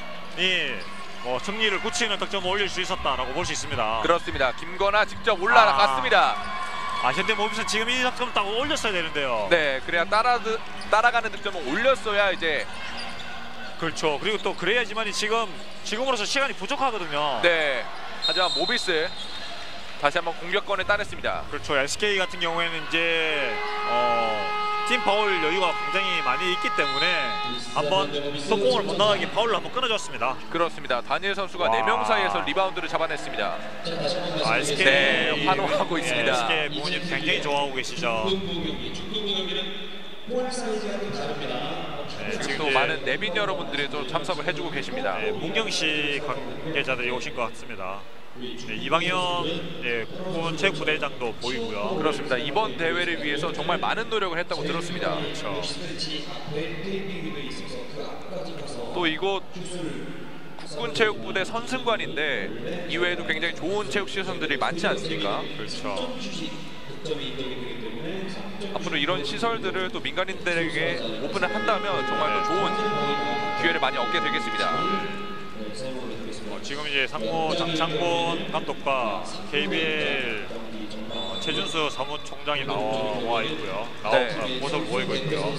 뭐 승리를 굳히는 득점을 올릴 수 있었다라고 볼 수 있습니다. 그렇습니다. 김건아 직접 올라갔습니다. 아, 현대 모비스 지금 이 득점 딱 올렸어야 되는데요. 네, 그래야 따라 따라가는 득점을 올렸어야 이제 그렇죠. 그리고 또 그래야지만이 지금 지금으로서 시간이 부족하거든요. 네. 하지만 모비스 다시 한번 공격권을 따냈습니다. 그렇죠. 에스케이 같은 경우에는 이제 어, 팀 파울 여유가 굉장히 많이 있기 때문에 한번 속공을 못 나가게 파울을 한번 끊어줬습니다. 그렇습니다. 다니엘 선수가 와. 네 명 사이에서 리바운드를 잡아냈습니다. 아, 에스케이 네, 환호하고 있습니다. 에스케이 부모님 굉장히 좋아하고 계시죠. 네, 지금 또 이제, 많은 내빈 여러분들이 또 참석을 해주고 계십니다. 네, 문경시 관계자들이 오신 것 같습니다. 네, 이방현 네, 국군 체육부대장도 보이고요. 그렇습니다. 이번 대회를 위해서 정말 많은 노력을 했다고 들었습니다. 그렇죠. 또 이곳 국군체육부대 선승관인데 이외에도 굉장히 좋은 체육시설들이 많지 않습니까? 그렇죠. 앞으로 이런 시설들을 또 민간인들에게 오픈을 한다면 정말 더 좋은 기회를 많이 얻게 되겠습니다. 어, 어, 지금 이제 상무 장창곤 감독과 케이비엘 어, 최준수 사무총장이 나와 있고요. 나와 네. 어, 모습을 보이고 있고요.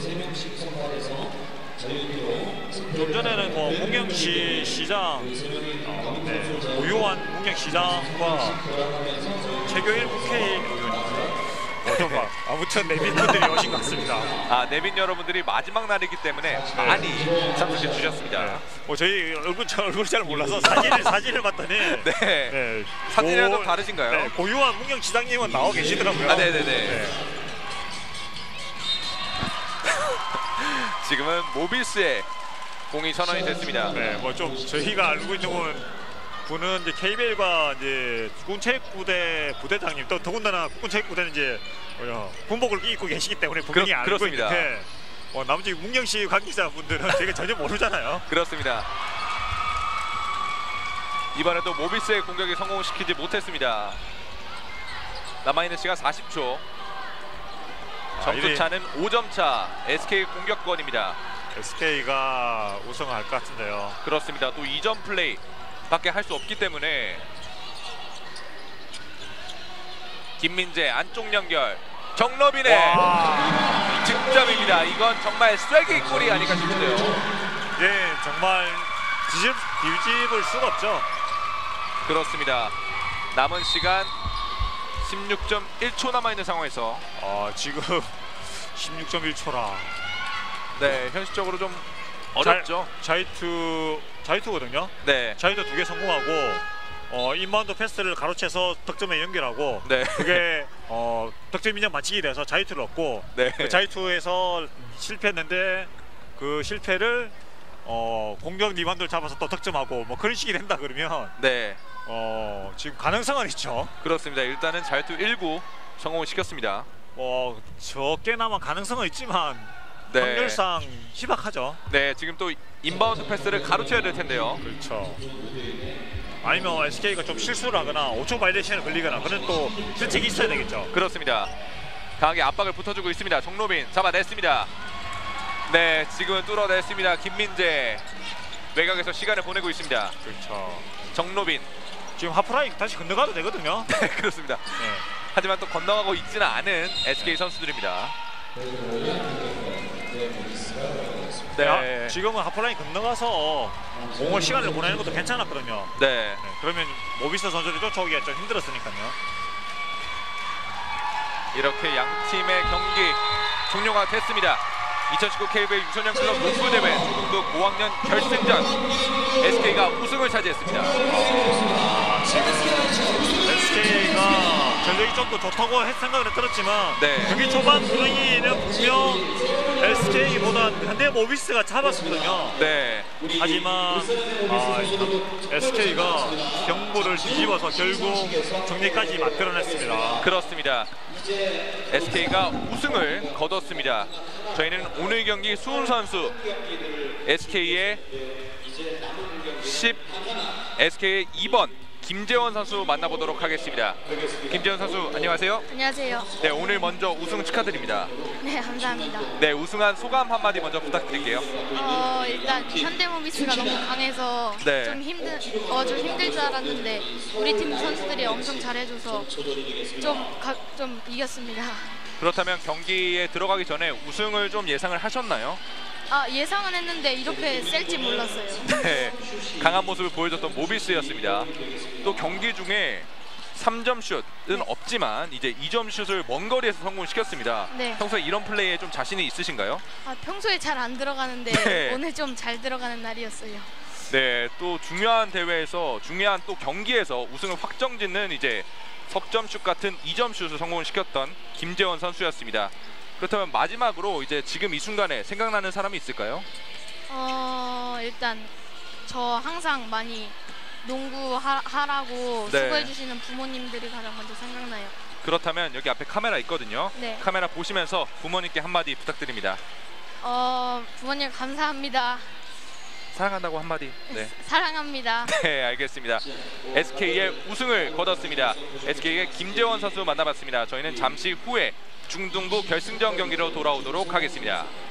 좀 전에는 뭐 문경시 시장, 어, 네, 고유한 문경시장과 최교일 국회의원입니다. 어, 아무튼 내빈 분들이 오신 것 같습니다. 아, 내빈 여러분들이 마지막 날이기 때문에 많이 참석해 주셨습니다. 네. 뭐 저희 얼굴 저 얼굴 잘 몰라서 사진을 사진을 봤더니 네. 네, 사진이랑 좀 고- 다르신가요? 네, 고유한 문경시장님은 나와 계시더라고요. 아, 네네네. 네. 지금은 모비스의 공이 선언이 됐습니다. 네, 뭐 좀 저희가 알고 있는 분 분은 이제 케이비엘과 이제 군체육부대 부대장님 또 더군다나 군체육부대는 이제 뭐야, 군복을 입고 계시기 때문에 분명히 그렇- 알고 그렇습니다. 있는데 뭐 나머지 문경시 관계자분들은 저희가 전혀 모르잖아요. 그렇습니다. 이번에도 모비스의 공격에 성공시키지 못했습니다. 남아있는 시간 사십 초. 점수차는 오 점 차. 에스케이 공격권입니다. 에스케이가 우승할 것 같은데요. 그렇습니다. 또 이 점 플레이 밖에 할 수 없기 때문에 김민재 안쪽 연결 정러빈의 득점입니다. 이건 정말 쐐기 골이 아닐까 싶은데요. 예, 정말 뒤집, 뒤집을 수가 없죠. 그렇습니다. 남은 시간 십육 점 일 초 남아있는 상황에서 아, 지금 십육 점 일 초라. 네, 현실적으로 좀 어렵죠. 자이투 자이투거든요. 네, 자이투 두 개 성공하고 어, 인바운드 패스를 가로채서 득점에 연결하고 네. 그게 어, 득점 인정 맞추기 돼서 자이투를 얻고 네. 그 자이투에서 실패했는데 그 실패를 어, 공격 리바운드를 잡아서 또 득점하고 뭐 그런 식이 된다 그러면 네, 어, 지금 가능성은 있죠. 그렇습니다. 일단은 자유투 일 구 성공을 시켰습니다. 뭐 적게나마 가능성은 있지만 네. 확률상 희박하죠. 네, 지금 또 인바운드 패스를 가로채야 될 텐데요. 그렇죠. 아니면 에스케이가 좀 실수를 하거나 오 초 바이레이션을 걸리거나 그런 또 실책이 있어야 되겠죠. 그렇습니다. 강하게 압박을 붙어주고 있습니다. 정로빈 잡아냈습니다. 네, 지금은 뚫어냈습니다. 김민재 외곽에서 시간을 보내고 있습니다. 그렇죠. 정로빈. 지금 하프라인 다시 건너가도 되거든요. 네, 그렇습니다. 네. 하지만 또 건너가고 있지는 않은 에스케이 선수들입니다. 네, 아, 지금은 하프라인 건너가서 공을 시간을 보내는 것도 괜찮았거든요. 네, 네, 그러면 모비스 선수들이 쫓아오기가 좀 힘들었으니까요. 이렇게 양 팀의 경기 종료가 됐습니다. 이천십구 케이비엘 유소년 클럽 농구 대회 중등부 고학년 결승전 에스케이가 우승을 차지했습니다. 아, 지금 에스케이가 전력이 좀 더 좋다고 했- 생각을 들었지만 네. 경기 초반 분위기는 분명 에스케이보다 현대 모비스가 잡았거든요. 네, 하지만 아, 에스케이가 경부를 뒤집어서 결국 정리까지 만들어냈습니다. 그렇습니다. 에스케이가 우승을 거뒀습니다. 저희는 오늘 경기 수훈 선수 에스케이의 십 에스케이의 이 번 김재원 선수 만나보도록 하겠습니다. 김재원 선수 안녕하세요. 안녕하세요. 네, 오늘 먼저 우승 축하드립니다. 네, 감사합니다. 네, 우승한 소감 한마디 먼저 부탁드릴게요. 어, 일단 현대모비스가 너무 강해서 네. 좀 힘들, 어, 좀 힘들 줄 알았는데 우리 팀 선수들이 엄청 잘해줘서 좀, 가, 좀 이겼습니다. 그렇다면 경기에 들어가기 전에 우승을 좀 예상을 하셨나요? 아, 예상은 했는데 이렇게 셀지 몰랐어요. 네, 강한 모습을 보여줬던 모비스였습니다. 또 경기 중에 삼 점 슛은 네. 없지만 이제 이 점 슛을 먼 거리에서 성공시켰습니다. 네. 평소에 이런 플레이에 좀 자신이 있으신가요? 아, 평소에 잘 안 들어가는데 네. 오늘 좀 잘 들어가는 날이었어요. 네, 또 중요한 대회에서 중요한 또 경기에서 우승을 확정짓는 이제 석점슛 같은 이 점 슛을 성공을 시켰던 김재원 선수였습니다. 그렇다면 마지막으로 이제 지금 이 순간에 생각나는 사람이 있을까요? 어, 일단 저 항상 많이 농구 하, 하라고 네. 수고해 주시는 부모님들이 가장 먼저 생각나요. 그렇다면 여기 앞에 카메라 있거든요. 네. 카메라 보시면서 부모님께 한마디 부탁드립니다. 어, 부모님 감사합니다. 사랑한다고 한마디. 네. 사랑합니다. 네, 알겠습니다. 에스케이의 우승을 거뒀습니다. 에스케이의 김재원 선수 만나봤습니다. 저희는 잠시 후에 중등부 결승전 경기로 돌아오도록 하겠습니다.